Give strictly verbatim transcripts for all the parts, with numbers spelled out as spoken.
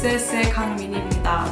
에스에스의 강민입니다.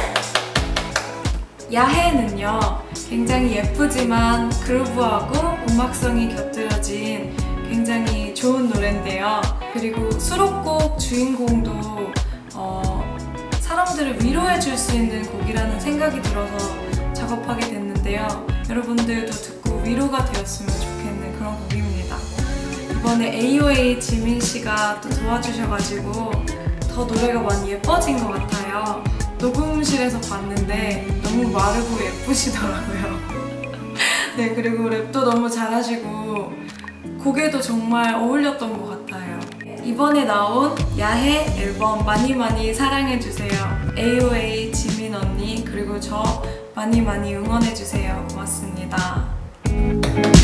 야해는요, 굉장히 예쁘지만 그루브하고 음악성이 곁들여진 굉장히 좋은 노래인데요. 그리고 수록곡 주인공도 어, 사람들을 위로해줄 수 있는 곡이라는 생각이 들어서 작업하게 됐는데요. 여러분들도 듣고 위로가 되었으면 좋겠는 그런 곡입니다. 이번에 에이오에이 지민씨가 또 도와주셔가지고 더 노래가 많이 예뻐진 것 같아요. 녹음실에서 봤는데 너무 마르고 예쁘시더라고요. 네, 그리고 랩도 너무 잘하시고 곡에도 정말 어울렸던 것 같아요. 이번에 나온 야해 앨범 많이 많이 사랑해주세요. 에이오에이 지민 언니 그리고 저 많이 많이 응원해주세요. 고맙습니다.